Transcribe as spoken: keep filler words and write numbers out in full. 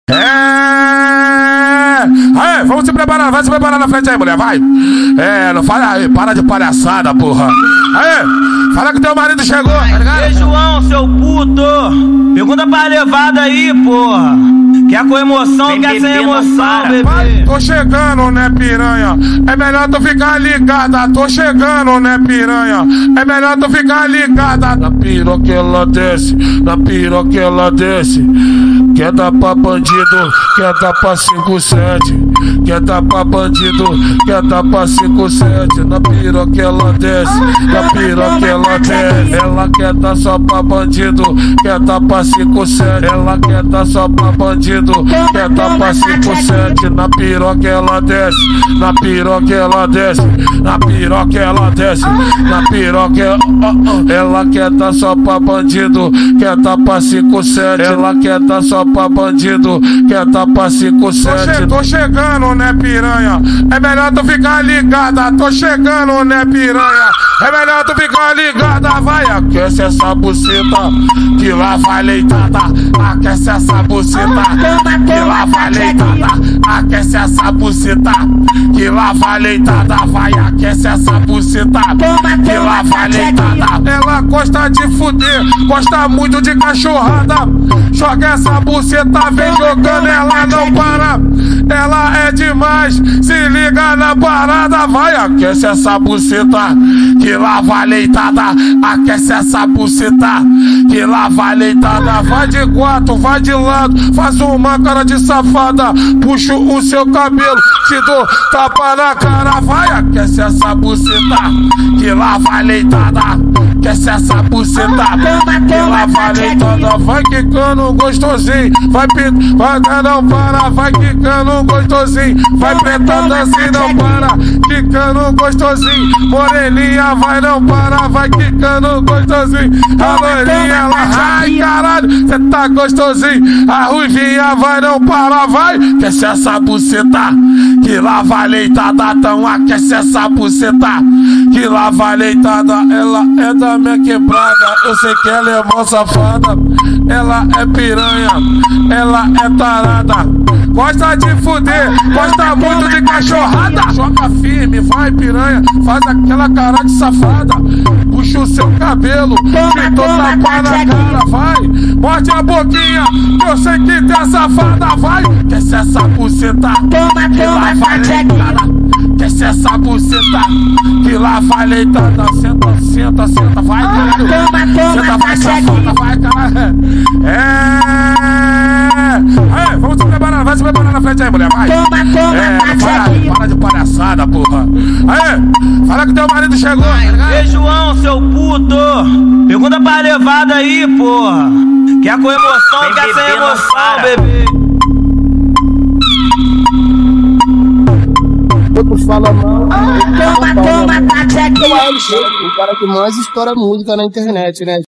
É, aí, vamos se preparar, vai se preparar na frente aí, mulher, vai. É, não fala aí, para de palhaçada, porra. Aí, fala que teu marido chegou, tá ligado? Ei, João, seu puto, pergunta pra levada aí, porra. Quer com emoção, Vem quer sem emoção, bebê. Vai, tô chegando, né, piranha? É melhor tu ficar ligada. Tô chegando, né, piranha? É melhor tu ficar ligada. Na piroca ela desce, na piroca ela desce. Quer dar pra bandido, quer dar pra cinco sete. Quer dar pra bandido, quer dar pra cinco sete. Na piroca ela desce, na piroca ela desce. Ela quer dar só pra bandido, quer dar pra cinco sete. Ela quer dar só pra bandido, quer dar pra cinco sete. Na piroca ela desce, na piroca ela desce. Na piroca ela desce, na piroca ela, ela quer dar só pra bandido, quer dar pra cinco sete. Ela quer dar só pra bandido, quer dar pra cinco sete. Tô chegando, né, piranha? É melhor tu ficar ligada. Tô chegando, né, piranha? É melhor tu ficar ligada. Vai, aquece essa buceta, que lá vai leitada. Aquece essa buceta, que lá vai leitada. Aquece essa buceta, que lá vai leitada. Vai, aquece essa buceta, que lá vai leitada. Ela gosta de fuder, gosta muito de cachorrada. Joga essa buceta, vem jogando, ela não para. Ela é demais, se liga na parada. Vai, aquece essa buceta, que lá vai leitada. Aquece essa buceta, que lá vai leitada. Vai de quatro, vai de lado, faz uma cara de safada. Puxo o seu cabelo, te dou tapa na cara. Vai, aquece essa buceta, que lá vai leitada. Aquece essa buceta, que lá vai leitada. Vai quicando gostosinho, vai pintando, vai não para. Vai quicando gostosinho, vai pretando assim não para. Quicando gostosinho, moreninha vai não para. Vai quicando gostosinho, a loirinha ela, ai caralho, cê tá gostosinho. A ruivinha vai não para, vai. Aquece essa buceta, que lá vai leitada. Então aquece essa buceta, que lá vai leitada. Ela é da minha quebrada, eu sei que ela é mó safada. Ela é piranha, ela é tarada. Gosta de fuder, gosta muito de cachorrada. Joga firme, vai piranha, faz aquela cara de safada. Puxa o seu cabelo, tentou tapar na cara. Vai, morde a boquinha, que eu sei que tem safada. Vai, aquece essa buceta, que lá vai leitada. Aquece essa buceta, que lá vai leitada. Senta, senta, senta, vai caralho. Senta, vai safada, vai caralho. É, aí, vamos se preparar, vai se preparar na frente aí, mulher, vai. É, para, para de palhaçada, porra. Aí, fala que teu marido chegou, tá ligado? Ei, João, seu puto, pergunta pra levada aí, porra. Quer com emoção, Vem quer sem beber, não emoção, para. bebê. Outros falam mal, o cara que mais estoura música na internet, né?